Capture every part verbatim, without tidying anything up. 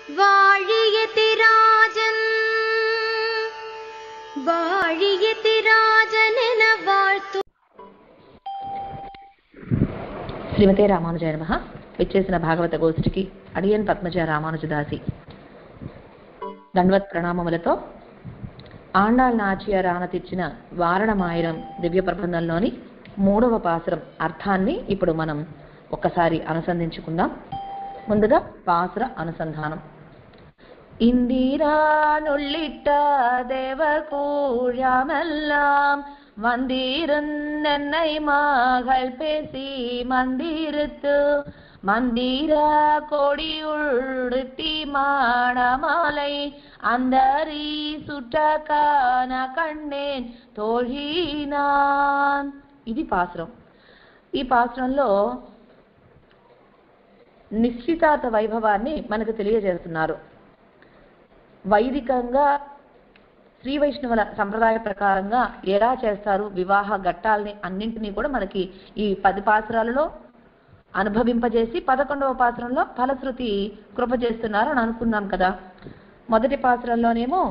வாழியதி ராஜன் வாழியதி రాజనెన வாழ்తు. శ్రీమతే రామానుజాయ నమః. విచ్చేసిన భాగవత గోష్ఠికి అడియన్ పద్మజ రామానుజదాసి దండవత్ ప్రణామములతో ఆండాళ్ నాచియార్ ఆనతిచ్చిన వారణమాయిరం దివ్య ప్రబంధంలోని మూడవ పాసురం అర్థాన్ని ఇప్పుడు మనం ఒక్కసారి అనుసంధించుకుందాం. ముందుగా పాసుర అనుసంధానం. இந்திரானுள்ளிட்ட தேவகூழமெல்லாம் வந்திருந்தென்னை மகள் பேசி மந்திருத்து மந்திர கொடியுள்ளுத்தி மாடமாலை அந்தரி சுட்டக்கான கண்ணேன் తోழிనాన్. ఇది పాసురం. ఈ పాసురంలో నిశ్చితార్థ వైభవాన్ని మనకు తెలియజేస్తున్నారు. వైదికంగా శ్రీ వైష్ణవుల సంప్రదాయ ప్రకారంగా ఎలా చేస్తారు వివాహ ఘట్టాలని అన్నింటినీ కూడా మనకి ఈ పది పాసురాలలో అనుభవింపజేసి పదకొండవ పాసురంలో ఫలశ్రుతి కృప చేస్తున్నారు అని అనుకున్నాం కదా. మొదటి పాసురంలోనేమో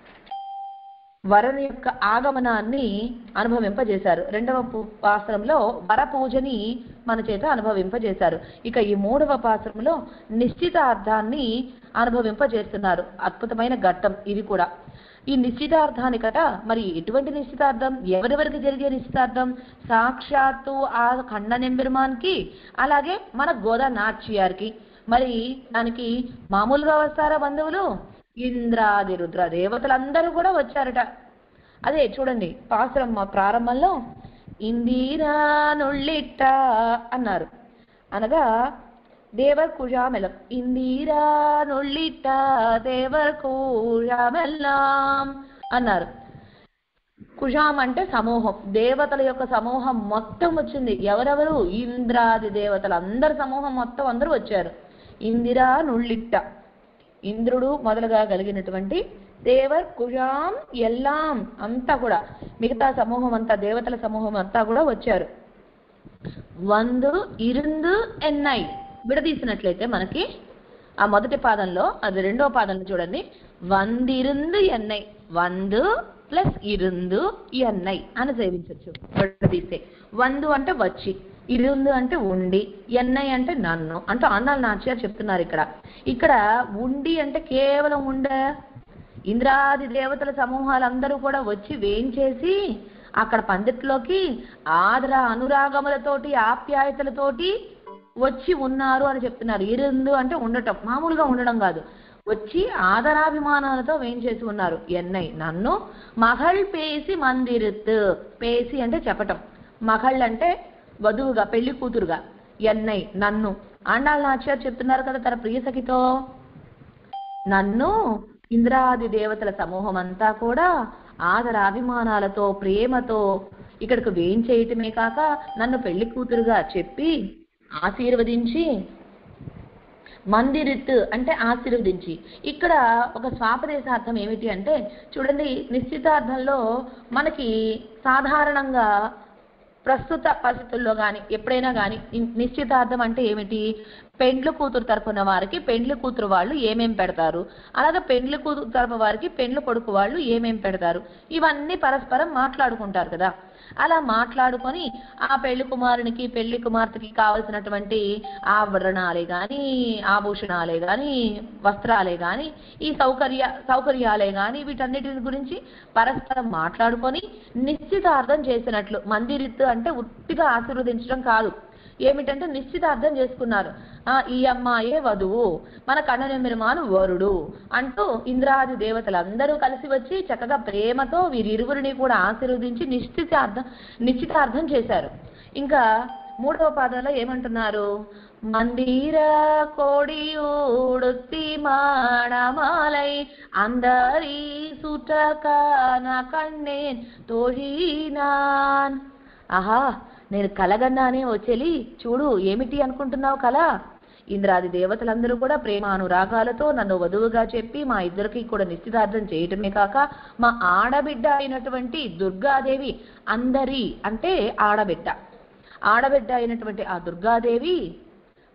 వరుని యొక్క ఆగమనాన్ని అనుభవింపజేశారు. రెండవ పాసురంలో వర పూజని మన చేత అనుభవింపజేశారు. ఇక ఈ మూడవ పాసురంలో నిశ్చితార్థాన్ని అనుభవింపజేస్తున్నారు. అద్భుతమైన ఘట్టం ఇది కూడా. ఈ నిశ్చితార్థాన్ని కదా, మరి ఎటువంటి నిశ్చితార్థం, ఎవరెవరికి జరిగే నిశ్చితార్థం? సాక్షాత్తు ఆ కన్ననెంబెరుమాన్కి, అలాగే మన గోదా నాట్యార్కి. మరి దానికి మామూలుగా వస్తారా బంధువులు? ఇంద్రాది రుద్ర దేవతలందరూ కూడా వచ్చారట. అదే చూడండి పాసురం ప్రారంభంలో ఇందిరానుళ్ళిట్ట అన్నారు, అనగా దేవర్ కుజామెలం. ఇందిరానుళ్ళిట్ట దేవర్ కుజామెల్లాం అన్నారు. కుజాం అంటే సమూహం, దేవతల యొక్క సమూహం మొత్తం వచ్చింది. ఎవరెవరు? ఇంద్రాది దేవతలు అందరి సమూహం మొత్తం అందరూ వచ్చారు. ఇందిరానుళ్ళిట్ట ఇంద్రుడు మొదలుగా కలిగినటువంటి దేవర్ కుజాం ఎల్లాం అంతా కూడా, మిగతా సమూహం అంతా, దేవతల సమూహం అంతా కూడా వచ్చారు. వందు ఇరుందు ఎన్నై విడదీసినట్లయితే మనకి ఆ మొదటి పాదంలో, అది రెండో పాదంలో చూడండి, వందిరుందు ఎన్నై, వందు ప్లస్ ఇరుందు ఎన్నై అని సేవించవచ్చు విడదీస్తే. వందు అంటే వచ్చి, ఇరుందు అంటే ఉండి, ఎన్నై అంటే నన్ను అంటూ ఆండాళ్ నాచియార్ చెప్తున్నారు. ఇక్కడ ఇక్కడ ఉండి అంటే కేవలం ఉండ, ఇంద్రాది దేవతల సమూహాలందరూ కూడా వచ్చి వేయించేసి అక్కడ పందిట్లోకి ఆదర అనురాగములతోటి ఆప్యాయతలతోటి వచ్చి ఉన్నారు అని చెప్తున్నారు. ఇరుందు అంటే ఉండటం, మామూలుగా ఉండడం కాదు, వచ్చి ఆదరాభిమానాలతో వేయించేసి ఉన్నారు. ఎన్నై నన్ను, మహళ్ పేసి మందిరుత్, పేసి అంటే చెప్పటం, మహళ్ అంటే వధువుగా పెళ్లి కూతురుగా, ఎన్నై నన్ను. ఆండాళ్ నాచియార్ చెప్తున్నారు కదా తన ప్రియసఖితో, నన్ను ఇంద్రాది దేవతల సమూహం అంతా కూడా ఆదరాభిమానాలతో ప్రేమతో ఇక్కడికి వేయించేయటమే కాక నన్ను పెళ్లి కూతురుగా చెప్పి ఆశీర్వదించి, మందిరిత్ అంటే ఆశీర్వదించి. ఇక్కడ ఒక స్వాపదేశార్థం ఏమిటి అంటే చూడండి, నిశ్చితార్థంలో మనకి సాధారణంగా ప్రస్తుత పరిస్థితుల్లో కానీ ఎప్పుడైనా కానీ నిశ్చితార్థం అంటే ఏమిటి? పెండ్లి కూతురు తరపున వారికి పెండ్లి కూతురు వాళ్ళు ఏమేం పెడతారు, అలాగే పెండ్లి కూతురు తరపు వారికి పెండ్లి కొడుకు వాళ్ళు ఏమేం పెడతారు, ఇవన్నీ పరస్పరం మాట్లాడుకుంటారు కదా. అలా మాట్లాడుకొని ఆ పెళ్లి కుమారునికి పెళ్లి కుమార్తెకి కావలసినటువంటి ఆభరణాలే కానీ, ఆభూషణాలే కానీ, వస్త్రాలే కానీ, ఈ సౌకర్య సౌకర్యాలే కానీ వీటన్నిటి గురించి పరస్పరం మాట్లాడుకొని నిశ్చితార్థం చేసినట్లు. మందిరిత్తు అంటే ఉట్టిగా ఆశీర్వదించడం కాదు, ఏమిటంటే నిశ్చితార్థం చేసుకున్నారు. ఆ ఈ అమ్మాయే వధువు, మన కన్ననెంబెరుమాను వరుడు అంటూ ఇంద్రాది దేవతలందరూ కలిసి వచ్చి చక్కగా ప్రేమతో వీరిరువురిని కూడా ఆశీర్వదించి నిశ్చితార్థం నిశ్చితార్థం చేశారు. ఇంకా మూడవ పాదంలో ఏమంటున్నారు? మందిర కోడియుడుత్తి మాడమాలై అందరి సుటకాన కన్నేన్ తోழிనాన్. ఆహా, నేను కలగన్నానే వచ్చేలి, చూడు ఏమిటి అనుకుంటున్నావు కల? ఇంద్రాది దేవతలందరూ కూడా ప్రేమానురాగాలతో నన్ను వధువుగా చెప్పి మా ఇద్దరికి కూడా నిశ్చితార్థం చేయటమే కాక మా ఆడబిడ్డ అయినటువంటి దుర్గాదేవి, అందరి అంటే ఆడబిడ్డ, ఆడబిడ్డ అయినటువంటి ఆ దుర్గాదేవి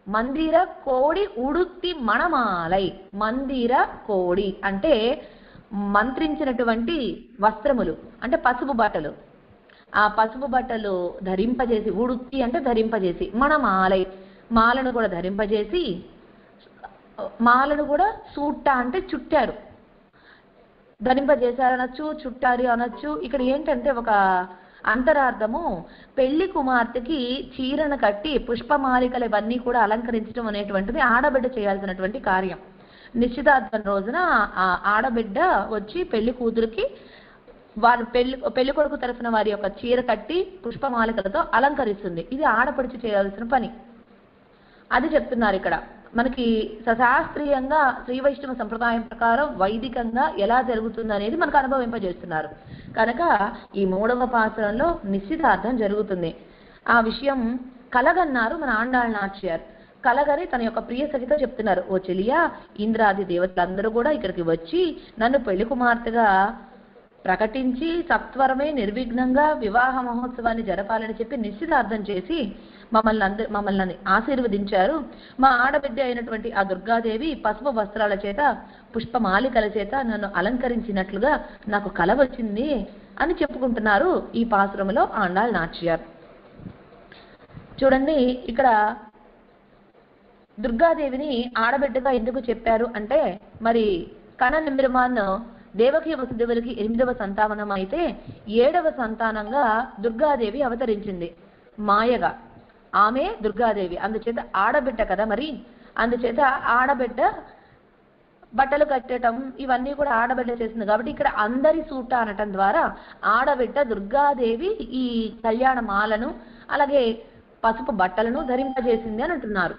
మందిర కోడి ఉడుత్తి మణమాలై. మందిర కోడి అంటే మంత్రించినటువంటి వస్త్రములు, అంటే పసుపు బట్టలు. ఆ పసుపు బట్టలు ధరింపజేసి, ఉడుత్తి అంటే ధరింపజేసి, మణమాలై మాలను కూడా ధరింపజేసి, మాలను కూడా సూట్ట అంటే చుట్టారు, ధరింపజేశారనొచ్చు, చుట్టారు అనొచ్చు. ఇక్కడ ఏంటంటే ఒక అంతరార్థము, పెళ్లి కుమార్తెకి చీరను కట్టి పుష్పమాలికలు ఇవన్నీ కూడా అలంకరించడం అనేటువంటిది ఆడబిడ్డ చేయాల్సినటువంటి కార్యం. నిశ్చితార్థం రోజున ఆ ఆడబిడ్డ వచ్చి పెళ్లి కూతురికి వారి పెళ్లి పెళ్లి కొడుకు తరఫున వారి యొక్క చీర కట్టి పుష్పమాలికలతో అలంకరిస్తుంది. ఇది ఆడపడిచి చేయాల్సిన పని. అది చెప్తున్నారు ఇక్కడ. మనకి సశాస్త్రీయంగా శ్రీ వైష్ణవ సంప్రదాయం ప్రకారం వైదికంగా ఎలా జరుగుతుంది అనేది మనకు అనుభవింపజేస్తున్నారు. కనుక ఈ మూడవ పాసురంలో నిశ్చితార్థం జరుగుతుంది. ఆ విషయం కలగన్నారు మన ఆండాళ్ నాచ్యార్. కలగని తన యొక్క ప్రియ సఖితో చెప్తున్నారు, ఓ చెలియా, ఇంద్రాది దేవతలందరూ కూడా ఇక్కడికి వచ్చి నన్ను పెళ్లి కుమార్తెగా ప్రకటించి సత్వరమే నిర్విఘ్నంగా వివాహ మహోత్సవాన్ని జరపాలని చెప్పి నిశ్చితార్థం చేసి మమ్మల్ని అందరు మమ్మల్ని ఆశీర్వదించారు. మా ఆడబిడ్డ అయినటువంటి ఆ దుర్గాదేవి పసుపు వస్త్రాల చేత పుష్పమాలికల చేత నన్ను అలంకరించినట్లుగా నాకు కల వచ్చింది అని చెప్పుకుంటున్నారు ఈ పాసురంలో ఆండాళ్ నాచ్యార్. చూడండి, ఇక్కడ దుర్గాదేవిని ఆడబిడ్డగా ఎందుకు చెప్పారు అంటే, మరి కణ నిమిర్మాన్ దేవకి వసుదేవులకి ఎనిమిదవ సంతానం అయితే ఏడవ సంతానంగా దుర్గాదేవి అవతరించింది మాయగా. ఆమె దుర్గాదేవి, అందుచేత ఆడబిడ్డ కదా, మరి అందుచేత ఆడబిడ్డ బట్టలు కట్టడం ఇవన్నీ కూడా ఆడబిడ్డ చేసింది కాబట్టి ఇక్కడ అందరి సూట అనటం ద్వారా ఆడబిడ్డ దుర్గాదేవి ఈ కళ్యాణ మాలను అలాగే పసుపు బట్టలను ధరింపజేసింది అని అంటున్నారు.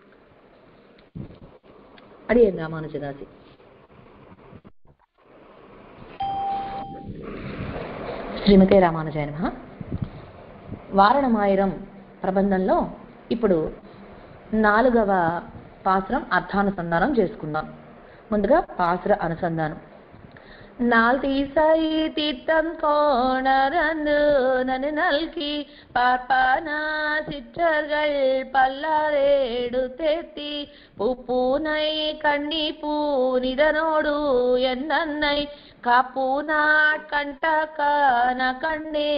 అడిగింది రామానుజదాసి. శ్రీమతే రామానుజాయ నమః. వారణమాయిరం ప్రబంధంలో ఇప్పుడు నాలుగవ పాసురం అర్థానుసంధానం చేసుకుందాం. ముందుగా పాసుర అనుసంధానం. நால்தீசை தீர்த்தம் கோணரந்து நனு நல்கி பார்ப்பானா சிற்றர்கள் பல்லாரேடு தேத்தி பூப்பூனை கண்ணி பூனிதனோடு என்னன்னை காப்பூனாட் కంటకాన కన్నే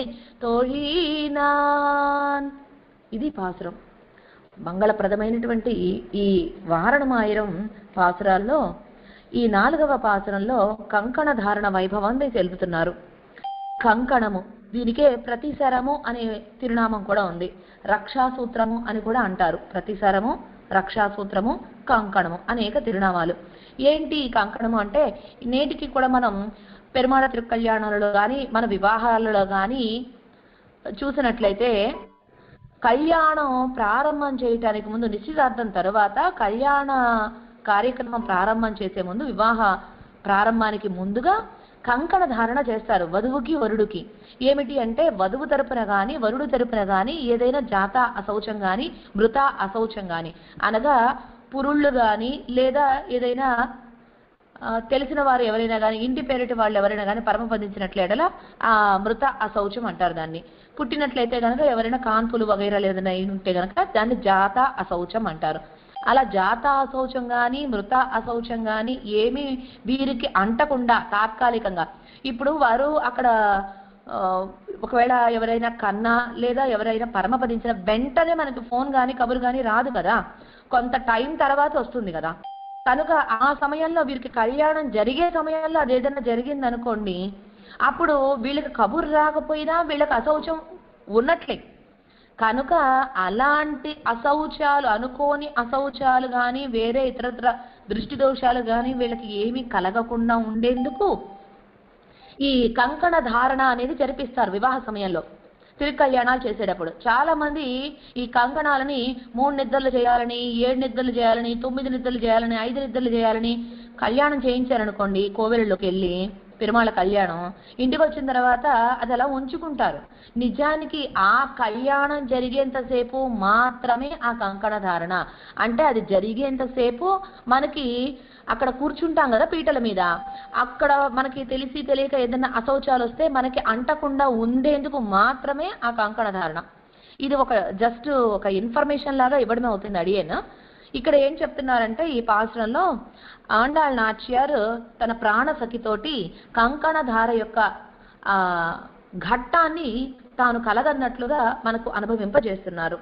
తోழிనాన్. ఇది పాసురం. మంగళప్రదమైనటువంటి ఈ వారణమాయిరం పాసురాల్లో ఈ నాలుగవ పాసురంలో కంకణ ధారణ వైభవాన్ని తెలుపుతున్నారు. కంకణము, దీనికే ప్రతిసరము అనే తిరునామం కూడా ఉంది. రక్షాసూత్రము అని కూడా అంటారు. ప్రతిసరము, రక్షాసూత్రము, కంకణము అనేక తిరునామాలు. ఏంటి కంకణము అంటే, నేటికి కూడా మనం పెరుమాళ తిరుకల్యాణాలలో కానీ మన వివాహాలలో కానీ చూసినట్లయితే కళ్యాణం ప్రారంభం చేయటానికి ముందు, నిశ్చితార్థం తర్వాత కళ్యాణ కార్యక్రమం ప్రారంభం చేసే ముందు, వివాహ ప్రారంభానికి ముందుగా కంకణ ధారణ చేస్తారు వధువుకి వరుడికి. ఏమిటి అంటే, వధువు తరపున కానీ వరుడు తరపున కానీ ఏదైనా జాత అశౌచం కానీ మృత అశౌచం కానీ, అనగా పురుళ్ళు కానీ లేదా ఏదైనా తెలిసిన వారు ఎవరైనా కానీ ఇంటి పేరిటి వాళ్ళు ఎవరైనా కానీ పరమపదించినట్లేడలా ఆ మృత అశౌచం అంటారు దాన్ని. పుట్టినట్లయితే కనుక ఎవరైనా కాన్పులు వగైరాలు ఏదైనా ఉంటే కనుక దాన్ని జాత అశౌచం అంటారు. అలా జాత అశౌచం కానీ మృత అశౌచం కానీ ఏమీ వీరికి అంటకుండా తాత్కాలికంగా, ఇప్పుడు వారు అక్కడ ఒకవేళ ఎవరైనా కన్నా లేదా ఎవరైనా పరమపదించిన వెంటనే మనకి ఫోన్ కానీ కబురు కానీ రాదు కదా, కొంత టైం తర్వాత వస్తుంది కదా. కనుక ఆ సమయంలో వీరికి కళ్యాణం జరిగే సమయంలో అది ఏదైనా జరిగింది అనుకోండి, అప్పుడు వీళ్ళకి కబురు రాకపోయినా వీళ్ళకి అశౌచం ఉన్నట్లే. కనుక అలాంటి అశౌచాలు, అనుకోని అశౌచాలు కానీ వేరే ఇతరత్ర దృష్టి దోషాలు కానీ వీళ్ళకి ఏమీ కలగకుండా ఉండేందుకు ఈ కంకణ ధారణ అనేది జరిపిస్తారు వివాహ సమయంలో. తిరుకళ్యాణాలు చేసేటప్పుడు చాలా మంది ఈ కంకణాలని మూడు నిద్రలు చేయాలని, ఏడు నిద్రలు చేయాలని, తొమ్మిది నిద్రలు చేయాలని, ఐదు నిద్రలు చేయాలని కళ్యాణం చేయించారనుకోండి, కోవెలలోకి వెళ్ళి పెరుమాళ కళ్యాణం, ఇంటికి వచ్చిన తర్వాత అది అలా ఉంచుకుంటారు. నిజానికి ఆ కళ్యాణం జరిగేంతసేపు మాత్రమే ఆ కంకణ ధారణ. అంటే అది జరిగేంతసేపు మనకి అక్కడ కూర్చుంటాం కదా పీటల మీద, అక్కడ మనకి తెలిసి తెలియక ఏదైనా అశౌచాలు వస్తే మనకి అంటకుండా ఉండేందుకు మాత్రమే ఆ కంకణ ధారణ. ఇది ఒక జస్ట్ ఒక ఇన్ఫర్మేషన్ లాగా ఇవ్వడమే అవుతుంది అడిగేనా. ఇక్కడ ఏం చెప్తున్నారంటే ఈ పాసురంలో ఆండాళ్ నాచ్యార్ తన ప్రాణ సఖితోటి కంకణధార యొక్క ఆ ఘట్టాన్ని తాను కలగన్నట్లుగా మనకు అనుభవింపజేస్తున్నారు.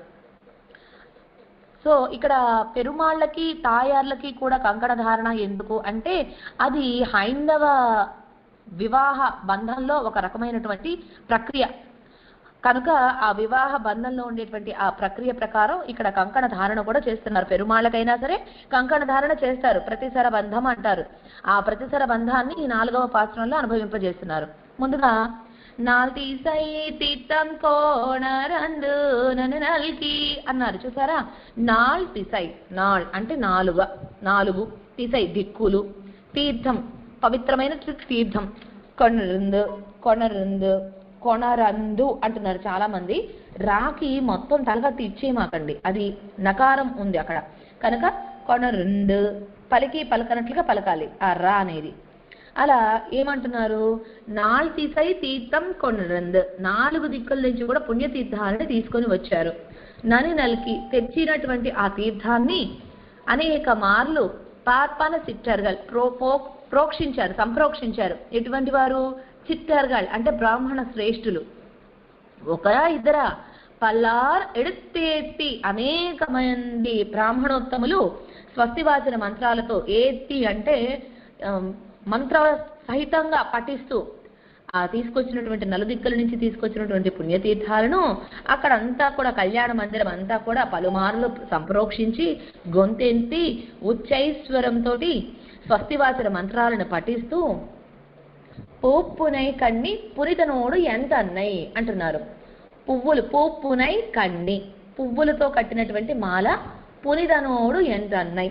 సో ఇక్కడ పెరుమాళ్ళకి తాయార్లకి కూడా కంకణ ధారణ ఎందుకు అంటే అది హైందవ వివాహ బంధంలో ఒక రకమైనటువంటి ప్రక్రియ కనుక ఆ వివాహ బంధంలో ఉండేటువంటి ఆ ప్రక్రియ ప్రకారం ఇక్కడ కంకణ ధారణ కూడా చేస్తున్నారు. పెరుమాళ్ళకైనా సరే కంకణ ధారణ చేస్తారు, ప్రతిసర బంధం అంటారు. ఆ ప్రతిసర బంధాన్ని ఈ నాలుగవ పాత్రంలో అనుభవింపజేస్తున్నారు. ముందుగా నాల్తీసై తీర్థం కోణరందు నన్ను నల్కి అన్నారు, చూసారా? నాల్ తిసై, నాల్ అంటే నాలుగ నాలుగు, తిసై దిక్కులు, తీర్థం పవిత్రమైన తీర్థం, కొనరందు కొనరందు కొనరందు అంటున్నారు చాలా మంది. రాకి మొత్తం తలగత్తి ఇచ్చేయమాకండి, అది నకారం ఉంది అక్కడ కనుక కొనరందు పలికి పలకనట్లుగా పలకాలి ఆ రా అనేది. అలా ఏమంటున్నారు? నాల్ తీసై తీర్థం కొనరందు, నాలుగు దిక్కుల నుంచి కూడా పుణ్యతీర్థాలని తీసుకొని వచ్చారు. నని నల్కి తెచ్చినటువంటి ఆ తీర్థాన్ని అనేక మార్లు పార్పన సిట్టర్గల్ ప్రో ప్రోక్షించారు, సంప్రోక్షించారు. ఎటువంటి వారు? చిట్టర్గల్ అంటే బ్రాహ్మణ శ్రేష్ఠులు. ఒకరా ఇద్దరా? పల్లార్ ఎడుత్తేత్తి అనేక మంది బ్రాహ్మణోత్తములు స్వస్తివాచన మంత్రాలతో, ఏత్తి అంటే మంత్ర సహితంగా పఠిస్తూ ఆ తీసుకొచ్చినటువంటి నలుదిక్కుల నుంచి తీసుకొచ్చినటువంటి పుణ్యతీర్థాలను అక్కడంతా కూడా కళ్యాణ మందిరం అంతా కూడా పలుమార్లు సంప్రోక్షించి గొంతెంతి ఉచ్చైశ్వరంతో స్వస్తివాచన మంత్రాలను పఠిస్తూ పూప్పునై కన్ని పురితనోడు ఎంత అన్నై అంటున్నారు. పువ్వులు పూప్పునై కన్ని పువ్వులతో కట్టినటువంటి మాల పునిదనోడు ఎంత అన్నై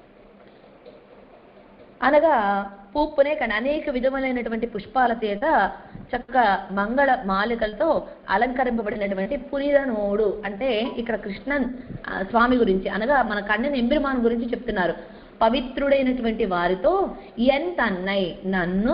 అనగా పూప్పునే కానీ అనేక విధములైనటువంటి పుష్పాల చేత చక్క మంగళ మాలికలతో అలంకరింపబడినటువంటి పునిదనోడు అంటే ఇక్కడ కృష్ణన్ స్వామి గురించి అనగా మన కన్నెన్ ఎంబెరుమాన్ గురించి చెప్తున్నారు. పవిత్రుడైనటువంటి వారితో ఎంత అన్నై నన్ను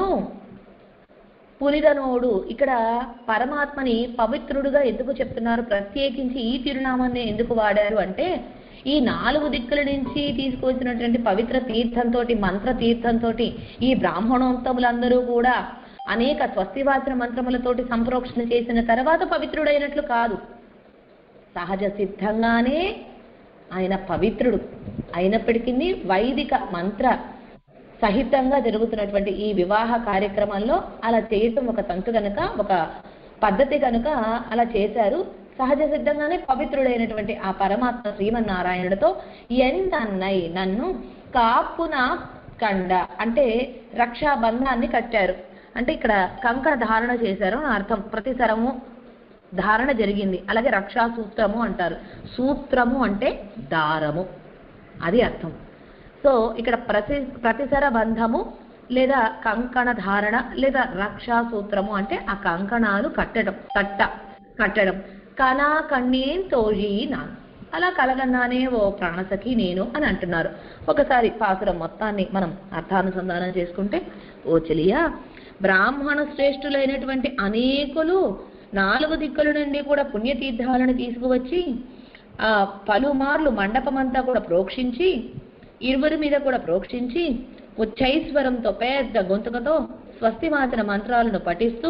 పునిదనోడు. ఇక్కడ పరమాత్మని పవిత్రుడుగా ఎందుకు చెప్తున్నారు? ప్రత్యేకించి ఈ తిరునామాన్ని ఎందుకు వాడారు అంటే ఈ నాలుగు దిక్కుల నుంచి తీసుకొచ్చినటువంటి పవిత్ర తీర్థంతో మంత్ర తీర్థంతో ఈ బ్రాహ్మణోత్తములందరూ కూడా అనేక స్వస్తివాచన మంత్రములతోటి సంప్రోక్షణ చేసిన తర్వాత పవిత్రుడైనట్లు కాదు, సహజ సిద్ధంగానే ఆయన పవిత్రుడు అయినప్పటికీ వైదిక మంత్ర సహితంగా జరుగుతున్నటువంటి ఈ వివాహ కార్యక్రమంలో అలా చేయటం ఒక తంతు కనుక, ఒక పద్ధతి కనుక అలా చేశారు. సహజ సిద్ధంగానే పవిత్రుడైనటువంటి ఆ పరమాత్మ శ్రీమన్నారాయణుడితో ఎంత అన్నై నన్ను కాపున కండ అంటే రక్షాబంధాన్ని కట్టారు. అంటే ఇక్కడ కంకణ ధారణ చేశారు అని అర్థం. ప్రతిసరము ధారణ జరిగింది. అలాగే రక్షా సూత్రము అంటారు. సూత్రము అంటే దారము, అది అర్థం. సో ఇక్కడ ప్రతి ప్రతిసర బంధము లేదా కంకణ ధారణ లేదా రక్షా సూత్రము అంటే ఆ కంకణాలు కట్టడం, కట్ట కట్టడం. కనా కన్నీన్ తోజీ నాన్ అలా కలగన్నానే ఓ ప్రాణసఖి నేను అని అంటున్నారు. ఒకసారి పాసురం మొత్తాన్ని మనం అర్థానుసంధానం చేసుకుంటే, ఓ చెలియా, బ్రాహ్మణ శ్రేష్ఠులైనటువంటి అనేకులు నాలుగు దిక్కుల నుండి కూడా పుణ్యతీర్థాలను తీసుకువచ్చి ఆ పలుమార్లు మండపమంతా కూడా ప్రోక్షించి ఇరువురి మీద కూడా ప్రోక్షించి ఉచ్చైశ్వరంతో పెద్ద గొంతుకతో స్వస్తివాచన మంత్రాలను పఠిస్తూ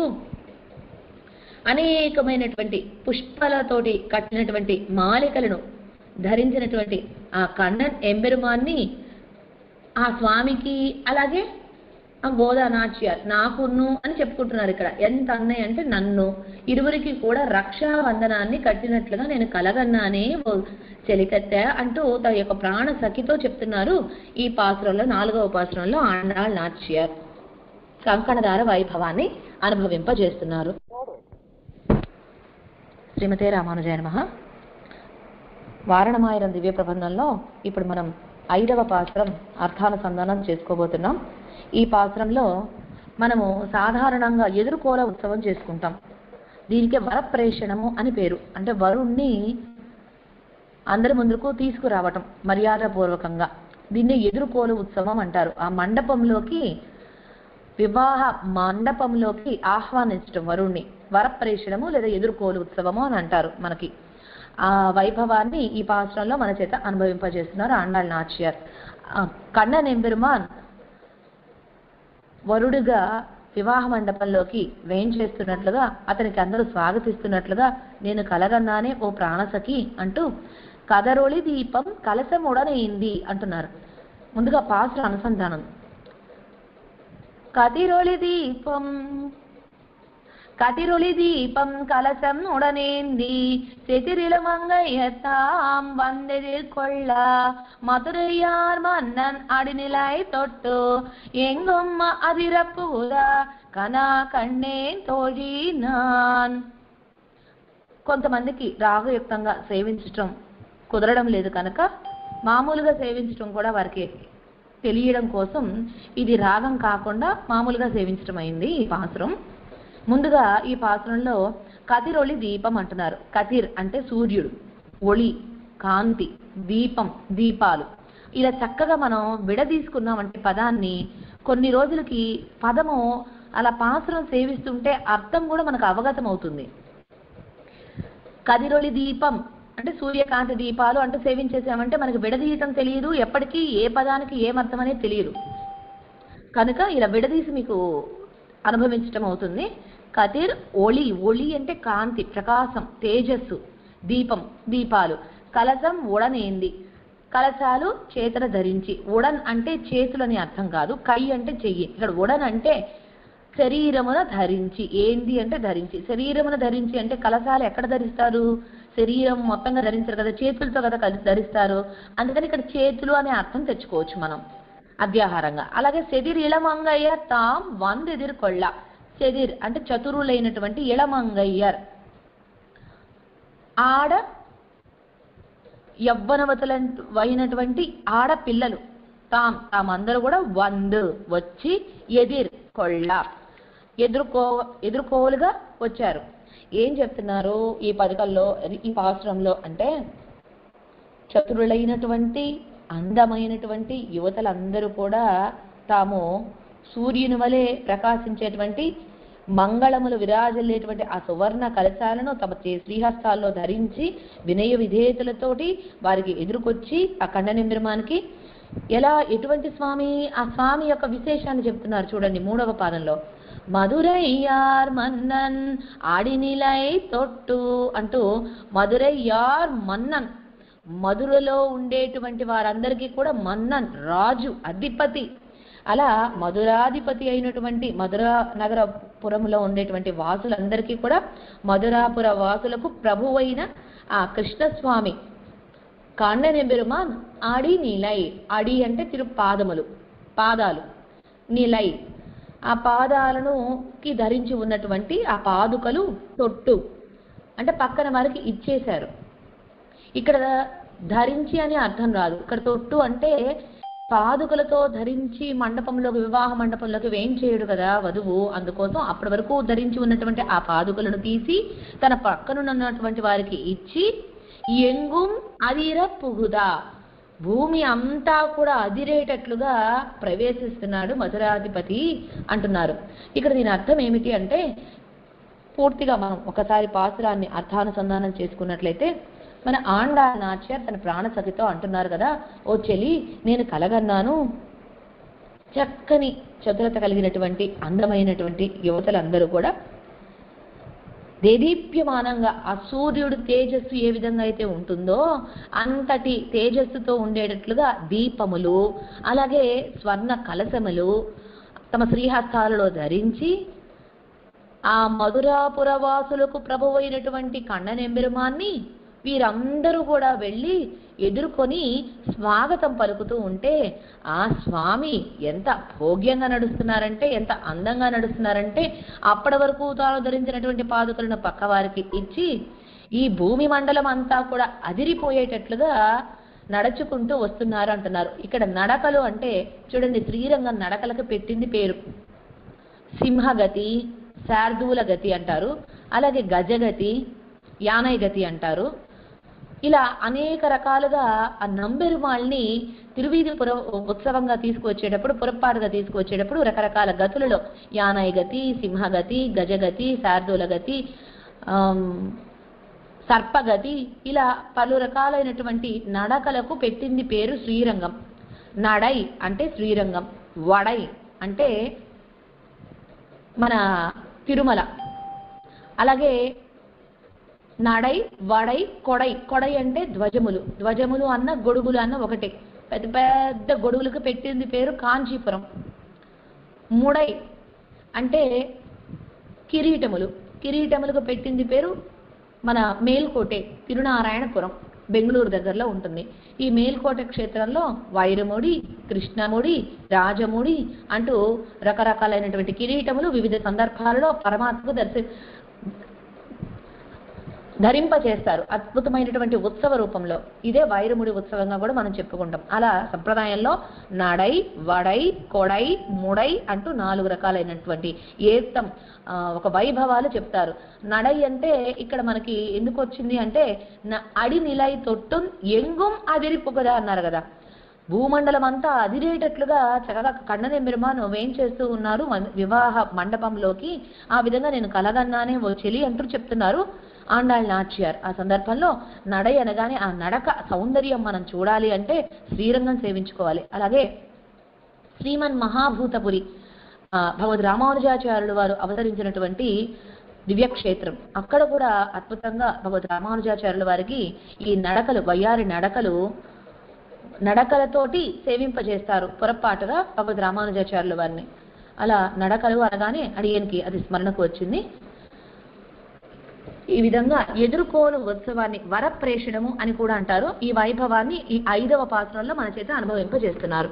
అనేకమైనటువంటి పుష్పాలతోటి కట్టినటువంటి మాలికలను ధరించినటువంటి ఆ కన్నన్ ఎంబెరుమాన్ని ఆ స్వామికి అలాగే ఆ గోదానాచ్యార్ నాకును అని చెప్పుకుంటున్నారు. ఇక్కడ ఎంత అన్నయ్య అంటే నన్ను ఇరువురికి కూడా రక్షాబంధనాన్ని కట్టినట్లుగా నేను కలగన్నానే చెలికత్త అంటూ తన యొక్క ప్రాణ సఖితో చెప్తున్నారు. ఈ పాసురంలో నాలుగవ పాసురంలో ఆండాళ్ నాచ్యార్ కంకణధార వైభవాన్ని అనుభవింపజేస్తున్నారు. శ్రీమతే రామానుజాయ నమః. వారణమాయరం దివ్య ప్రబంధంలో ఇప్పుడు మనం ఐదవ పాసురం అర్థానుసంధానం చేసుకోబోతున్నాం. ఈ పాసురంలో మనము సాధారణంగా ఎదుర్కోల ఉత్సవం చేసుకుంటాం. దీనికి వరప్రేషణము అని పేరు. అంటే వరుణ్ణి అందరి ముందుకు తీసుకురావటం మర్యాదపూర్వకంగా, దీన్ని ఎదుర్కోలు ఉత్సవం అంటారు. ఆ మండపంలోకి వివాహ మండపంలోకి ఆహ్వానించడం వరుణ్ణి వరప్రేషణము లేదా ఎదుర్కోలు ఉత్సవము అని అంటారు మనకి. ఆ వైభవాన్ని ఈ పాసురంలో మన చేత అనుభవింపజేస్తున్నారు ఆండాళ్ నాచియార్. కண்ணన్ ఎంబెరుమాన్ వరుడుగా వివాహ మండపంలోకి వేయించేస్తున్నట్లుగా, అతనికి అందరూ స్వాగతిస్తున్నట్లుగా, నేను కలగన్నానే ఓ ప్రాణసఖి అంటూ కదరొళి దీపం కలశముడనైంది అంటున్నారు. ముందుగా పాసుర అనుసంధానం. కదిరొళి దీపం కదిరొళి దీపం కలశం ఉడనేంది செதிரிளமங்கையத்தாம் வந்தெதிர்கொள்ள மதுரையார் மன்னன் அடிநிலை தொட்டு எங்கும் அதிரப்புகுதா కనా కన్నేన్ తోజీ నాన్. కొంతమందికి రాగయుక్తంగా సేవించటం కుదరడం లేదు కనుక మామూలుగా సేవించటం కూడా వారికి తెలియడం కోసం ఇది రాగం కాకుండా మామూలుగా సేవించటం అయింది ఈ పాసురం. ముందుగా ఈ పాసురంలో కతిరొళి దీపం అంటున్నారు. కతిర్ అంటే సూర్యుడు, ఒళి కాంతి, దీపం దీపాలు. ఇలా చక్కగా మనం విడదీసుకున్నామంటే పదాన్ని, కొన్ని రోజులకి పదము అలా పాసురం సేవిస్తుంటే అర్థం కూడా మనకు అవగతం అవుతుంది. కదిరొళి దీపం అంటే సూర్యకాంతి దీపాలు అంటూ సేవించేసామంటే మనకి విడదీయటం తెలియదు, ఎప్పటికీ ఏ పదానికి ఏమర్థం అనేది తెలియదు. కనుక ఇలా విడదీసి మీకు అనుభవించటం అవుతుంది. కతిర్ ఒళి, ఒళి అంటే కాంతి, ప్రకాశం, తేజస్సు, దీపం దీపాలు. కలశం ఉడనేంది, కలశాలు చేతన ధరించి. ఉడన్ అంటే చేతులని అర్థం కాదు, కై అంటే చెయ్యి. ఇక్కడ ఉడన్ అంటే శరీరమున ధరించి, ఏంది అంటే ధరించి. శరీరమున ధరించి అంటే కలశాలు ఎక్కడ ధరిస్తారు? శరీరం మొత్తంగా ధరించారు కదా, చేతులతో కదా కలిసి ధరిస్తారు. అందుకని ఇక్కడ చేతులు అనే అర్థం తెచ్చుకోవచ్చు మనం అధ్యాహారంగా. అలాగే సెదిర్ ఇళమంగయ్య తాం వంద ఎదిర్కొళ్ళ. సెదిర్ అంటే చతురులైనటువంటి ఇళమంగయ్యర్, ఆడ యవ్వనవతులైనటువంటి ఆడపిల్లలు. తాం తామందరూ కూడా వంద వచ్చి ఎదిర్ కొళ్ళ ఎదుర్కో ఎదుర్కోలుగా వచ్చారు. ఏం చెప్తున్నారు ఈ పథకంలో ఈ పాసురంలో అంటే, చతురులైనటువంటి అందమైనటువంటి యువతలందరూ కూడా తాము సూర్యుని వలె ప్రకాశించేటువంటి మంగళములు విరాజిల్లేటువంటి ఆ సువర్ణ కలశాలను తమ శ్రీహస్తాల్లో ధరించి వినయ విధేయతలతోటి వారికి ఎదుర్కొచ్చి ఆ కండనిర్మానికి ఎలా ఎటువంటి స్వామి, ఆ స్వామి యొక్క విశేషాన్ని చెప్తున్నారు చూడండి మూడవ పాదంలో. మధురైయార్ మన్నన్ ఆడినిలై తొట్టు అంటూ, మధురైయార్ మన్నన్ మధురలో ఉండేటువంటి వారందరికీ కూడా మన్నన్ రాజు, అధిపతి. అలా మధురాధిపతి అయినటువంటి మధురా నగరపురంలో ఉండేటువంటి వాసులందరికీ కూడా, మధురాపుర వాసులకు ప్రభువు అయిన ఆ కృష్ణస్వామి కాండనెబెరుమాన్ ఆడి నీలై. అడి అంటే తిరు పాదములు, పాదాలు. నీలై ఆ పాదాలను కి ధరించి ఉన్నటువంటి ఆ పాదుకలు తొట్టు అంటే పక్కన వారికి ఇచ్చేశారు. ఇక్కడ ధరించి అని అర్థం రాదు. ఇక్కడ తొట్టు అంటే పాదుకలతో ధరించి మండపంలోకి, వివాహ మండపంలోకి వేయించేయడు కదా వధువు. అందుకోసం అప్పటి వరకు ధరించి ఉన్నటువంటి ఆ పాదుకలను తీసి తన పక్కనున్నటువంటి వారికి ఇచ్చి, ఎంగుం అదిర పుగుదా, భూమి అంతా కూడా అదిరేటట్లుగా ప్రవేశిస్తున్నాడు మధురాధిపతి అంటున్నారు. ఇక్కడ దీని అర్థం ఏమిటి అంటే, పూర్తిగా మనం ఒకసారి పాసురాన్ని అర్థానుసంధానం చేసుకున్నట్లయితే, మన ఆండాళ్ నాచ్యార్ తన ప్రాణసఖితో అంటున్నారు కదా, ఓ చెలి నేను కలగన్నాను, చక్కని చతురత కలిగినటువంటి అందమైనటువంటి యువతలందరూ కూడా దేదీప్యమానంగా ఆ సూర్యుడు తేజస్సు ఏ విధంగా అయితే ఉంటుందో అంతటి తేజస్సుతో ఉండేటట్లుగా దీపములు, అలాగే స్వర్ణ కలశములు తమ శ్రీహస్తాలలో ధరించి ఆ మధురాపురవాసులకు ప్రభువు అయినటువంటి కండనెంబెరుమాన్ని వీరందరూ కూడా వెళ్ళి ఎదుర్కొని స్వాగతం పలుకుతూ ఉంటే, ఆ స్వామి ఎంత భోగ్యంగా నడుస్తున్నారంటే, ఎంత అందంగా నడుస్తున్నారంటే, అప్పటి వరకు తాను ధరించినటువంటి పాదుకలను పక్క వారికి ఇచ్చి ఈ భూమి మండలం అంతా కూడా అదిరిపోయేటట్లుగా నడుచుకుంటూ వస్తున్నారు అంటున్నారు. ఇక్కడ నడకలు అంటే చూడండి, శ్రీరంగం నడకలకు పెట్టింది పేరు. సింహగతి, శార్దూల గతి అంటారు, అలాగే గజగతి, యానై గతి అంటారు. ఇలా అనేక రకాలుగా ఆ నంబెరుమాల్ని తిరువీధి పుర ఉత్సవంగా తీసుకువచ్చేటప్పుడు, పురపాటుగా తీసుకువచ్చేటప్పుడు రకరకాల గతులలో యానై గతి, సింహగతి, గజగతి, శార్దూల గతి, సర్పగతి, ఇలా పలు రకాలైనటువంటి నడకలకు పెట్టింది పేరు శ్రీరంగం. నడై అంటే శ్రీరంగం, వడై అంటే మన తిరుమల. అలాగే నడై, వడై, కొడై. కొడై అంటే ధ్వజములు. ధ్వజములు అన్న గొడుగులు అన్న ఒకటే. పెద్ద పెద్ద గొడుగులకు పెట్టింది పేరు కాంచీపురం. ముడై అంటే కిరీటములు. కిరీటములకు పెట్టింది పేరు మన మేల్కోటే, తిరునారాయణపురం, బెంగళూరు దగ్గరలో ఉంటుంది. ఈ మేల్కోట క్షేత్రంలో వైరముడి, కృష్ణముడి, రాజముడి అంటూ రకరకాలైనటువంటి కిరీటములు వివిధ సందర్భాలలో పరమాత్మకు దర్శి ధరింపచేస్తారు అద్భుతమైనటువంటి ఉత్సవ రూపంలో. ఇదే వైరముడి ఉత్సవంగా కూడా మనం చెప్పుకుంటాం. అలా సంప్రదాయంలో నడై, వడై, కొడై, ముడై అంటూ నాలుగు రకాలైనటువంటి ఏత్తం ఒక వైభవాలు చెప్తారు. నడై అంటే ఇక్కడ మనకి ఎందుకు వచ్చింది అంటే అడి నిలై తొట్టు ఎంగుం అదిరిపుగదా అన్నారు కదా. భూమండలం అంతా అదిరేటట్లుగా చక్కగా కన్ననెమ్మిరమా నువ్వేం చేస్తూ ఉన్నారు వివాహ మండపంలోకి, ఆ విధంగా నేను కలగన్నానే ఓ చెలి అంటూ చెప్తున్నారు ఆండాళ్ నాచ్యార్. ఆ సందర్భంలో నడై అనగానే ఆ నడక సౌందర్యం మనం చూడాలి అంటే శ్రీరంగం సేవించుకోవాలి. అలాగే శ్రీమన్ మహాభూతపురి భగవద్ రామానుజాచార్యులు వారు అవతరించినటువంటి దివ్యక్షేత్రం. అక్కడ కూడా అద్భుతంగా భగవద్ రామానుజాచార్యుల వారికి ఈ నడకలు, వయ్యారి నడకలు నడకలతోటి సేవింపజేస్తారు పొరపాటుగా భగవద్ రామానుజాచార్యుల వారిని. అలా నడకలు అనగానే అడియన్కి అది స్మరణకు వచ్చింది. ఈ విధంగా ఎదుర్కోలు ఉత్సవాన్ని వరప్రేషణము అని కూడా అంటారు. ఈ వైభవాన్ని ఈ ఐదవ పాత్రల్లో మన చేత అనుభవింపజేస్తున్నారు.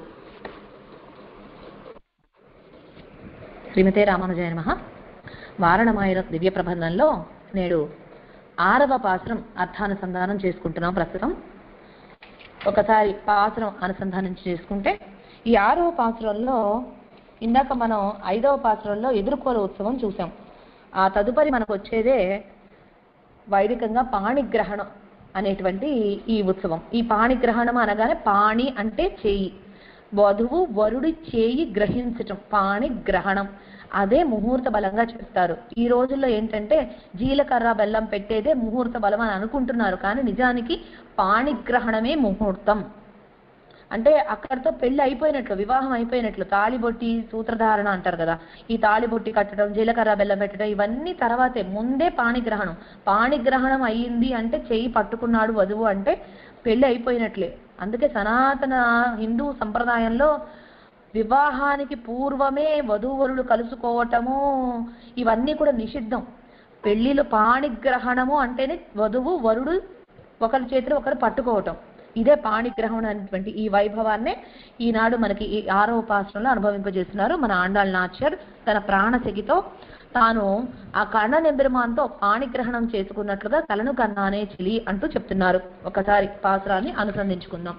శ్రీమతే రామానుజాయ నమః. వారణమాయన దివ్య ప్రబంధంలో నేడు ఆరవ పాత్రం అర్థానుసంధానం చేసుకుంటున్నాం. ప్రస్తుతం ఒకసారి పాత్రం అనుసంధానం చేసుకుంటే ఈ ఆరవ పాత్రంలో ఇందాక మనం ఐదవ పాత్రంలో ఎదుర్కోల ఉత్సవం చూసాం. ఆ తదుపరి మనకు వచ్చేదే వైదికంగా పాణిగ్రహణం అనేటువంటి ఈ ఉత్సవం. ఈ పాణిగ్రహణం అనగానే పాణి అంటే చేయి, వధువు వరుడి చేయి గ్రహించటం పాణిగ్రహణం. అదే ముహూర్త బలంగా చెప్తారు. ఈ రోజుల్లో ఏంటంటే జీలకర్ర బెల్లం పెట్టేదే ముహూర్త బలం అని అనుకుంటున్నారు, కానీ నిజానికి పాణిగ్రహణమే ముహూర్తం. అంటే అక్కడితో పెళ్లి అయిపోయినట్లు, వివాహం అయిపోయినట్లు. తాళిబొట్టి, సూత్రధారణ అంటారు కదా. ఈ తాళిబొట్టి కట్టడం, జీలకర్ర బెల్లం పెట్టడం ఇవన్నీ తర్వాతే, ముందే పాణిగ్రహణం. పాణిగ్రహణం అయ్యింది అంటే చెయ్యి పట్టుకున్నాడు వధువు అంటే పెళ్లి అయిపోయినట్లే. అందుకే సనాతన హిందూ సంప్రదాయంలో వివాహానికి పూర్వమే వధూవరులు కలుసుకోవటము ఇవన్నీ కూడా నిషిద్ధం. పెళ్లిలో పాణిగ్రహణము అంటేనే వధువు వరుడు ఒకరి చేతిలో ఒకరు పట్టుకోవటం. ఇదే పాణిగ్రహణం అనేటువంటి ఈ వైభవాన్నే ఈనాడు మనకి ఈ ఆరవ పాశ్రంలో అనుభవింపజేస్తున్నారు మన ఆండాళ్ నాచ్యార్. తన ప్రాణశకితో తాను ఆ కర్ణ నెంబెరుమాన్తో పాణిగ్రహణం చేసుకున్నట్లుగా తలను కన్నానే చెలి అంటూ చెప్తున్నారు. ఒకసారి పాశ్రాన్ని అనుసంధించుకుందాం.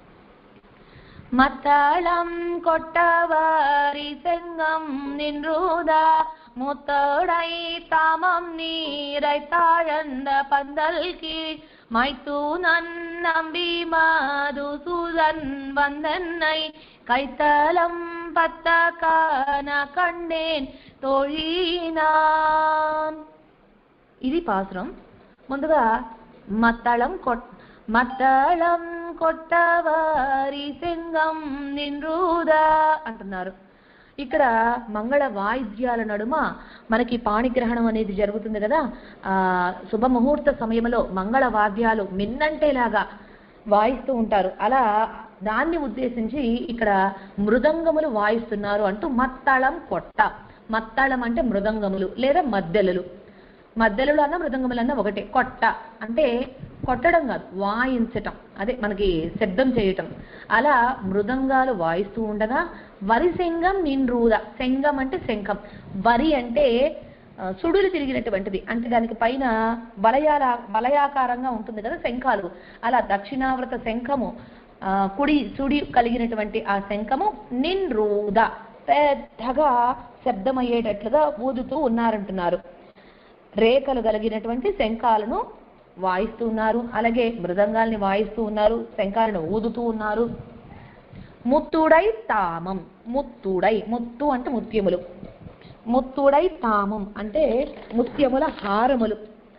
మత్తళం కొట్టవారి సెంగం నిన్రూదా ముత్తడై తామం నీరై తాళంద పందల్కి மைத்து நம்பி மதுசூதன் வந்தன்னை கைத்தலம் பத்த கான కండేన్ తోழிనాన్. ఇది పాసురం. ముందుగా మత్తళం కొట్ మత్తళం కొట్టవారి సింగం నిన్రూదా అంటున్నారు. ఇక్కడ మంగళ వాయిద్యాల నడుమ మనకి పాణిగ్రహణం అనేది జరుగుతుంది కదా. ఆ శుభముహూర్త సమయంలో మంగళ వాద్యాలు మిన్నంటేలాగా వాయిస్తూ ఉంటారు. అలా దాన్ని ఉద్దేశించి ఇక్కడ మృదంగములు వాయిస్తున్నారు అంటూ మత్తళం కొట్ట. మత్తళం అంటే మృదంగములు లేదా మద్దెలలు. మద్దెలలు అన్న మృదంగములు అన్న ఒకటే. కొట్ట అంటే కొట్టడం కాదు, వాయించటం, అదే మనకి శబ్దం చేయటం. అలా మృదంగాలు వాయిస్తూ ఉండగా వరి శంఖం నిన్రూద. శంఖం అంటే శంఖం, వరి అంటే సుడులు తిరిగినటువంటిది, అంటే దానికి పైన వలయాల వలయాకారంగా ఉంటుంది కదా శంఖాలు. అలా దక్షిణావృత శంఖము, కుడి సుడి కలిగినటువంటి ఆ శంఖము నిన్రూద పెద్దగా శబ్దమయ్యేటట్లుగా ఊదుతూ ఉన్నారంటున్నారు. రేఖలు కలిగినటువంటి శంఖాలను వాయిస్తూ ఉన్నారు, అలాగే మృదంగాల్ని వాయిస్తూ ఉన్నారు, శంఖాలను ఊదుతూ ఉన్నారు. ముత్తుడై తామం. ముత్తుడై, ముత్తు అంటే ముత్యములు. ముత్తుడై తామం అంటే ముత్యముల హారములు.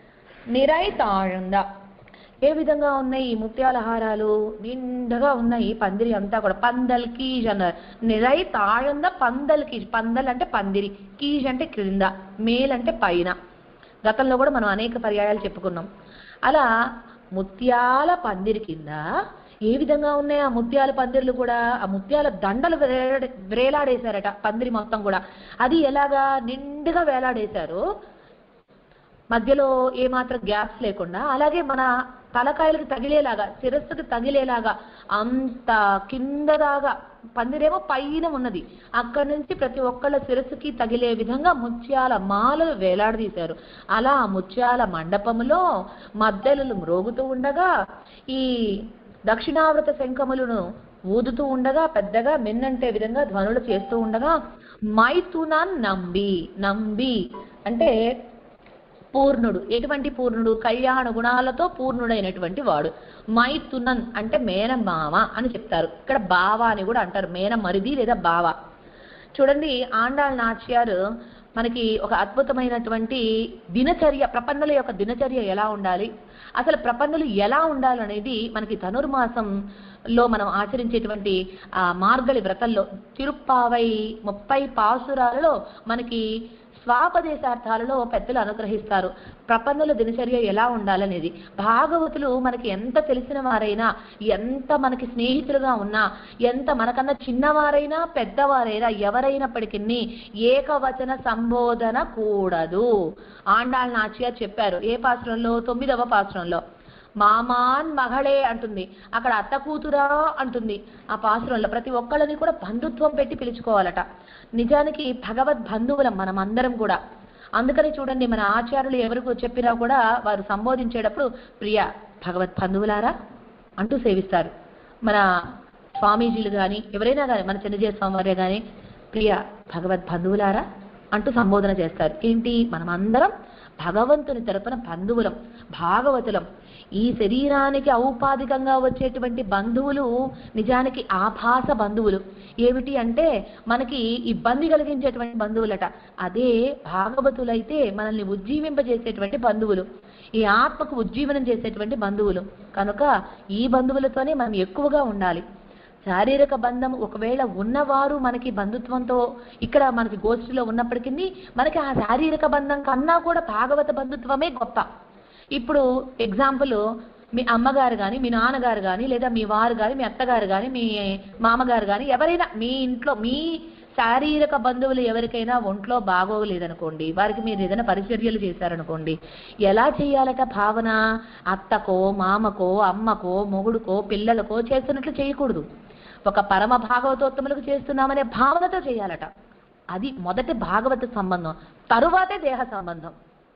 నిరై తాళంద. ఏ విధంగా ఉన్నాయి ఈ ముత్యాల హారాలు? నిండుగా ఉన్నాయి పందిరి అంతా కూడా. పందల్ కీజ్ అన్నారు. నిరై తాళంద పందల్ కీజ్. పందల్ అంటే పందిరి, కీజ్ అంటే క్రింద, మేల్ అంటే పైన. గతంలో కూడా మనం అనేక పర్యాయాలు చెప్పుకున్నాం. అలా ముత్యాల పందిరి కింద ఏ విధంగా ఉన్నాయి ఆ ముత్యాల పందిర్లు కూడా? ఆ ముత్యాల దండలు వేలాడేశారట పందిరి మొత్తం కూడా. అది ఎలాగా నిండుగా వేలాడేశారు, మధ్యలో ఏమాత్రం గ్యాప్స్ లేకుండా. అలాగే మన తలకాయలకు తగిలేలాగా, శిరస్సుకు తగిలేలాగా అంత కింద దాకా, పందిరేమో పైన ఉన్నది, అక్కడి నుంచి ప్రతి ఒక్కళ్ళ శిరస్సుకి తగిలే విధంగా ముత్యాల మాలలు వేలాడదీశారు. అలా ముత్యాల మండపములో మద్దెలు మ్రోగుతూ ఉండగా, ఈ దక్షిణావృత శంఖములను ఊదుతూ ఉండగా, పెద్దగా మిన్నంటే విధంగా ధ్వనులు చేస్తూ ఉండగా, మైథునన్ నంబి. నంబి అంటే పూర్ణుడు. ఎటువంటి పూర్ణుడు? కళ్యాణ గుణాలతో పూర్ణుడైనటువంటి వాడు. మైథునన్ అంటే మేనమామ అని చెప్తారు. ఇక్కడ బావ అని కూడా అంటారు, మేన మరిది లేదా బావ. చూడండి, ఆండాళ్ నాచ్యారు మనకి ఒక అద్భుతమైనటువంటి దినచర్య, ప్రపన్నుల యొక్క దినచర్య ఎలా ఉండాలి, అసలు ప్రపన్నులు ఎలా ఉండాలనేది మనకి ధనుర్మాసంలో మనం ఆచరించేటువంటి ఆ మార్గళి వ్రతంలో తిరుప్పావై ముప్పై పాసురాలలో మనకి స్వాపదేశార్థాలలో పెద్దలు అనుగ్రహిస్తారు ప్రపన్నుల దినచర్య ఎలా ఉండాలనేది. భాగవతులు మనకి ఎంత తెలిసిన వారైనా, ఎంత మనకి స్నేహితులుగా ఉన్నా, ఎంత మనకన్నా చిన్నవారైనా పెద్దవారైనా ఎవరైనప్పటికీ ఏకవచన సంబోధన కూడదు. ఆండాళ్ నాచ్యార్ చెప్పారు. ఏ పాసురంలో? తొమ్మిదవ పాసురంలో. మామాన్ మహళే అంటుంది, అక్కడ అత్త కూతురా అంటుంది. ఆ పాసురంలో ప్రతి ఒక్కళ్ళని కూడా బంధుత్వం పెట్టి పిలుచుకోవాలట. నిజానికి భగవద్ బంధువులం మనం అందరం కూడా. అందుకని చూడండి, మన ఆచార్యులు ఎవరికి చెప్పినా కూడా వారు సంబోధించేటప్పుడు ప్రియ భగవద్ బంధువులారా అంటూ సేవిస్తారు. మన స్వామీజీలు కానీ ఎవరైనా కానీ, మన చిన్నజీయ స్వామివారే కానీ ప్రియ భగవద్ బంధువులారా అంటూ సంబోధన చేస్తారు. ఏంటి? మనం అందరం భగవంతుని తరపున బంధువులం, భాగవతులం. ఈ శరీరానికి ఔపాధికంగా వచ్చేటువంటి బంధువులు నిజానికి ఆభాస బంధువులు. ఏమిటి అంటే మనకి ఇబ్బంది కలిగించేటువంటి బంధువులట. అదే భాగవతులైతే మనల్ని ఉజ్జీవింపజేసేటువంటి బంధువులు, ఈ ఆత్మకు ఉజ్జీవనం చేసేటువంటి బంధువులు. కనుక ఈ బంధువులతోనే మనం ఎక్కువగా ఉండాలి. శారీరక బంధం ఒకవేళ ఉన్నవారు మనకి బంధుత్వంతో ఇక్కడ మనకి గోష్ఠిలో ఉన్నప్పటికీ మనకి ఆ శారీరక బంధం కన్నా కూడా భాగవత బంధుత్వమే గొప్ప. ఇప్పుడు ఎగ్జాంపుల్, మీ అమ్మగారు కానీ, మీ నాన్నగారు కానీ, లేదా మీ వారు కానీ, మీ అత్తగారు కానీ, మీ మామగారు కానీ, ఎవరైనా మీ ఇంట్లో మీ శారీరక బంధువులు ఎవరికైనా ఒంట్లో బాగోలేదనుకోండి, వారికి మీరు ఏదైనా పరిచర్యలు చేశారనుకోండి, ఎలా చేయాలట భావన? అత్తకో, మామకో, అమ్మకో, మొగుడుకో, పిల్లలకో చేస్తున్నట్లు చేయకూడదు. ఒక పరమ భాగవతోత్తములకు చేస్తున్నామనే భావనతో చేయాలట. అది మొదటి భాగవత సంబంధం, తరువాతే దేహ సంబంధం.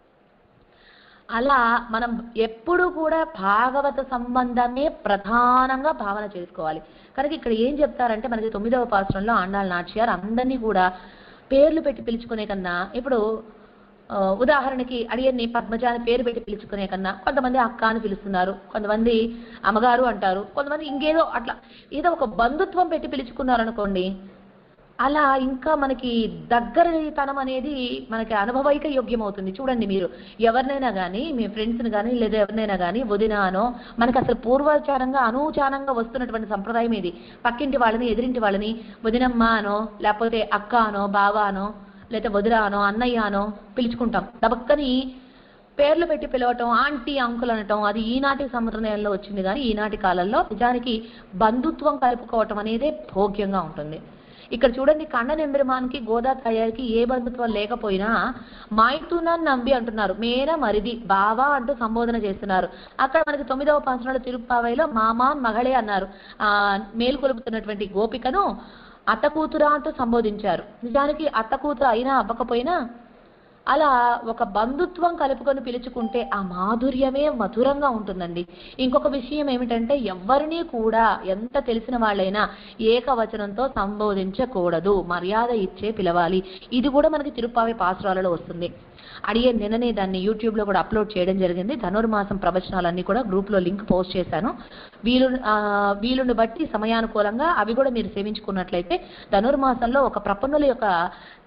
అలా మనం ఎప్పుడు కూడా భాగవత సంబంధమే ప్రధానంగా భావన చేసుకోవాలి. కనుక ఇక్కడ ఏం చెప్తారంటే మనకి తొమ్మిదవ పాసురంలో ఆండాళ్ నాచ్యార్ అందరినీ కూడా పేర్లు పెట్టి పిలుచుకునే కన్నా, ఇప్పుడు ఉదాహరణకి అడియన్ని పద్మజ అని పేరు పెట్టి పిలుచుకునే కన్నా కొంతమంది అక్క అని పిలుస్తున్నారు, కొంతమంది అమ్మగారు అంటారు, కొంతమంది ఇంకేదో అట్లా ఏదో ఒక బంధుత్వం పెట్టి పిలుచుకున్నారు అనుకోండి, అలా ఇంకా మనకి దగ్గరతనం అనేది మనకి అనుభవైక యోగ్యం అవుతుంది. చూడండి, మీరు ఎవరినైనా కానీ, మీ ఫ్రెండ్స్ని కానీ, లేదా ఎవరినైనా కానీ వదినానో, మనకి అసలు పూర్వాచారంగా అనూచారంగా వస్తున్నటువంటి సంప్రదాయం ఇది. పక్కింటి వాళ్ళని, ఎదిరింటి వాళ్ళని వదినమ్మ అనో, లేకపోతే అక్క అనో, బావ అనో, లేదా వదిన అనో, అన్నయ్య అనో పిలుచుకుంటాం. దబక్కని పేర్లు పెట్టి పిలవటం, ఆంటీ, అంకుల్ అనటం, అది ఈనాటి సంప్రదాయంలో వచ్చింది. కానీ ఈనాటి కాలంలో నిజానికి బంధుత్వం కలుపుకోవటం అనేది భోగ్యంగా ఉంటుంది. ఇక్కడ చూడండి, కన్ననెంబెరుమాన్కి గోదా తయారికి ఏ బంధుత్వం లేకపోయినా మైథునన్ నంబి అంటున్నారు, మేన మరిది, బావా అంటూ సంబోధన చేస్తున్నారు. అక్కడ మనకి తొమ్మిదవ పాసురంలో తిరుప్పావైలో మామాన్ మగళే అన్నారు. ఆ మేలుకొలుపుతున్నటువంటి గోపికను అత్త కూతురా అంటూ సంబోధించారు. నిజానికి అత్త కూతురు అయినా అవ్వకపోయినా అలా ఒక బంధుత్వం కలుపుకొని పిలుచుకుంటే ఆ మాధుర్యమే మధురంగా ఉంటుందండి. ఇంకొక విషయం ఏమిటంటే, ఎవరిని కూడా ఎంత తెలిసిన వాళ్ళైనా ఏకవచనంతో సంబోధించకూడదు, మర్యాద ఇచ్చే పిలవాలి. ఇది కూడా మనకి తిరుప్పావై పాసురాలలో వస్తుంది. అడిగే నిన్ననే దాన్ని యూట్యూబ్లో కూడా అప్లోడ్ చేయడం జరిగింది. ధనుర్మాసం ప్రవచనాలన్నీ కూడా గ్రూప్లో లింక్ పోస్ట్ చేశాను. వీలు వీలుని బట్టి సమయానుకూలంగా అవి కూడా మీరు సేవించుకున్నట్లయితే ధనుర్మాసంలో ఒక ప్రపన్నుల యొక్క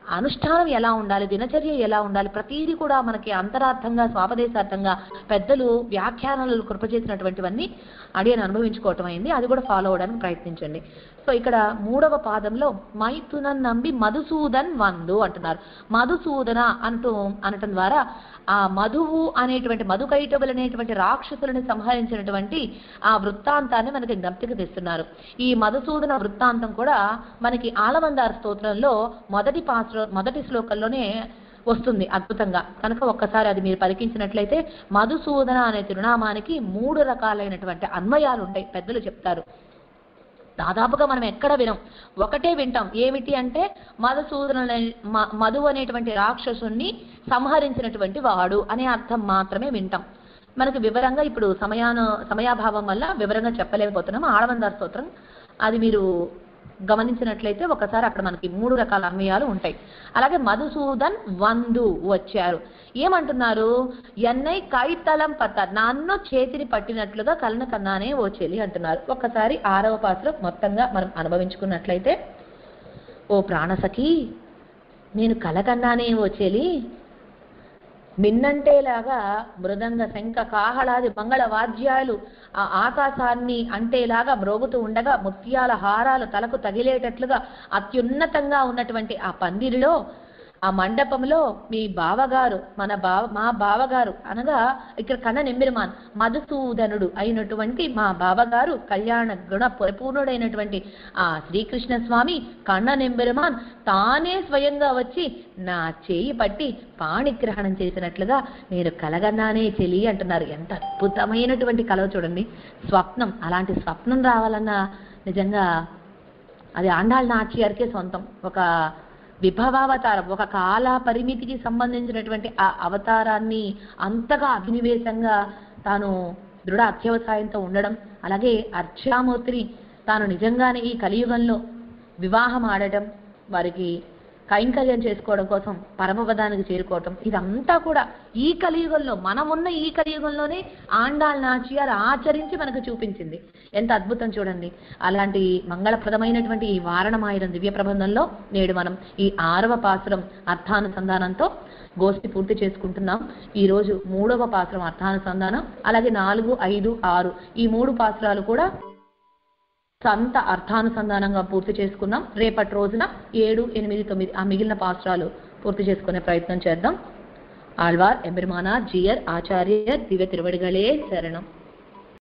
అనుష్ఠానం ఎలా ఉండాలి, దినచర్య ఎలా ఉండాలి, ప్రతిదీ కూడా మనకి అంతరార్థంగా స్వాపదేశార్థంగా పెద్దలు వ్యాఖ్యానాలు కృప చేసినటువంటివన్నీ అడియని అనుభవించుకోవటం అయింది. అది కూడా ఫాలో అవడానికి ప్రయత్నించండి. సో ఇక్కడ మూడవ పాదంలో మైథునన్ నంబి మధుసూదన్ వందు అంటున్నారు. మధుసూదన అంటూ అనటం ద్వారా ఆ మధువు అనేటువంటి మధుకైటబులు అనేటువంటి రాక్షసులను సంహరించినటువంటి ఆ వృత్తాంతాన్ని మనకి జ్ఞప్తికి తెస్తున్నారు. ఈ మధుసూదన వృత్తాంతం కూడా మనకి ఆలవందార స్తోత్రంలో మొదటి పాత్ర మొదటి శ్లోకంలోనే వస్తుంది అద్భుతంగా. కనుక ఒక్కసారి అది మీరు పరికించినట్లయితే మధుసూదన అనే తిరునామానికి మూడు రకాలైనటువంటి అన్వయాలు ఉంటాయి, పెద్దలు చెప్తారు. దాదాపుగా మనం ఎక్కడ వినం, ఒకటే వింటాం. ఏమిటి అంటే మధుసూదన మధు అనేటువంటి రాక్షసుని సంహరించినటువంటి వాడు అనే అర్థం మాత్రమే వింటాం. మనకు వివరంగా ఇప్పుడు సమయాన సమయాభావం వల్ల వివరంగా చెప్పలేకపోతున్నాం. ఆళవందార స్తోత్రం అది మీరు గమనించినట్లయితే ఒకసారి అక్కడ మనకి మూడు రకాల అన్వయాలు ఉంటాయి. అలాగే మధుసూదన్ వందు వచ్చారు. ఏమంటున్నారు? ఎన్నై కైతలం పత్త, నన్ను చేతిని పట్టినట్లుగా కలన కన్నానే ఓ చెలి అంటున్నారు. ఒక్కసారి ఆరవ పాత్ర మొత్తంగా మనం అనుభవించుకున్నట్లయితే, ఓ ప్రాణసఖి నేను కలకన్నానే ఓ చెలి, మిన్నంటేలాగా మృదంగ శంఖ కాహళాది మంగళ వాద్యాలు ఆ ఆకాశాన్ని అంటేలాగా మ్రోగుతూ ఉండగా ముత్యాల హారాలు తలకు తగిలేటట్లుగా అత్యున్నతంగా ఉన్నటువంటి ఆ పందిరిలో ఆ మండపంలో మీ బావగారు మన బావ మా బావగారు అనగా ఇక్కడ కన్న నెమ్మిరిమాన్ మధుసూదనుడు అయినటువంటి మా బావగారు కళ్యాణ గుణ పరిపూర్ణుడైనటువంటి ఆ శ్రీకృష్ణ స్వామి కన్న నెమ్మిరిమాన్ తానే స్వయంగా వచ్చి నా చేయి పట్టి పాణిగ్రహణం చేసినట్లుగా నేను కలగన్నానే చెలి అంటున్నారు. ఎంత అద్భుతమైనటువంటి కలవ చూడండి, స్వప్నం. అలాంటి స్వప్నం రావాలన్నా నిజంగా అది ఆండాళ్ నాచియార్కే సొంతం. ఒక విభవావతారం, ఒక కాల పరిమితికి సంబంధించినటువంటి ఆ అవతారాన్ని అంతగా అభినివేశంగా తాను దృఢ అత్యవసాయంతో ఉండడం, అలాగే అర్చామూర్తిని తాను నిజంగానే ఈ కలియుగంలో వివాహం ఆడటం, వారికి కైంకర్యం చేసుకోవడం కోసం పరమపదానికి చేరుకోవటం, ఇదంతా కూడా ఈ కలియుగంలో మనమున్న ఈ కలియుగంలోనే ఆండాళ్ నాచియార్ ఆచరించి మనకు చూపించింది. ఎంత అద్భుతం చూడండి. అలాంటి మంగళప్రదమైనటువంటి ఈ వారణమాయురం దివ్య ప్రబంధంలో నేడు మనం ఈ ఆరవ పాసురం అర్థానుసంధానంతో గోష్ఠి పూర్తి చేసుకుంటున్నాం. ఈ రోజు మూడవ పాసురం అర్థానుసంధానం, అలాగే నాలుగు ఐదు ఆరు ఈ మూడు పాసురాలు కూడా సంత అర్థానుసంధానంగా పూర్తి చేసుకున్నాం. రేపటి రోజున ఏడు ఎనిమిది తొమ్మిది ఆ మిగిలిన పాసురాలు పూర్తి చేసుకునే ప్రయత్నం చేద్దాం. ఆళ్వార్ ఎబెరుమానార్ జీయర్ ఆచార్యర్ దివ్య తిరువడిగలే శరణం.